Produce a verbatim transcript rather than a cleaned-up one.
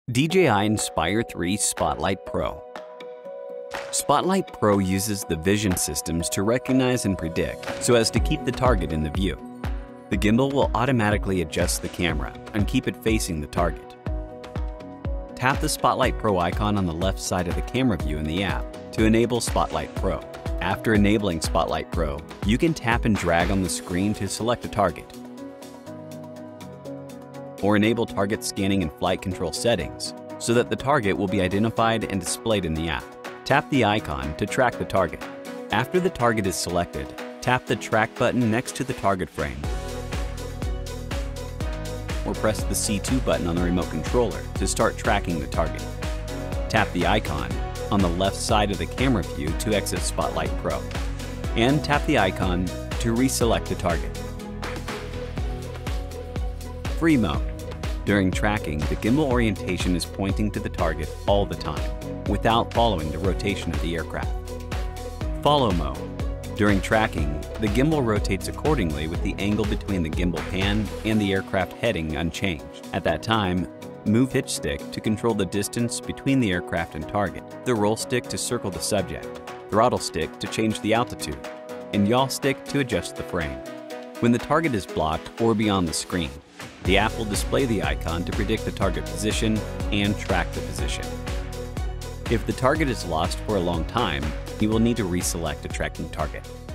D J I Inspire three Spotlight Pro. Spotlight Pro uses the vision systems to recognize and predict so as to keep the target in the view. The gimbal will automatically adjust the camera and keep it facing the target. Tap the Spotlight Pro icon on the left side of the camera view in the app to enable Spotlight Pro. After enabling Spotlight Pro, you can tap and drag on the screen to select a target, or enable target scanning and flight control settings so that the target will be identified and displayed in the app. Tap the icon to track the target. After the target is selected, tap the track button next to the target frame, or press the C two button on the remote controller to start tracking the target. Tap the icon on the left side of the camera view to exit Spotlight Pro, and tap the icon to reselect the target. Free mode. During tracking, the gimbal orientation is pointing to the target all the time, without following the rotation of the aircraft. Follow mode. During tracking, the gimbal rotates accordingly with the angle between the gimbal pan and the aircraft heading unchanged. At that time, move hitch stick to control the distance between the aircraft and target, the roll stick to circle the subject, throttle stick to change the altitude, and yaw stick to adjust the frame. When the target is blocked or beyond the screen, the app will display the icon to predict the target position and track the position. If the target is lost for a long time, you will need to reselect a tracking target.